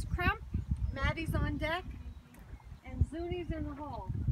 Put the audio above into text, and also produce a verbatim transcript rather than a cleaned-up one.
is Krump, Maddie's on deck, and Zuni's in the hole.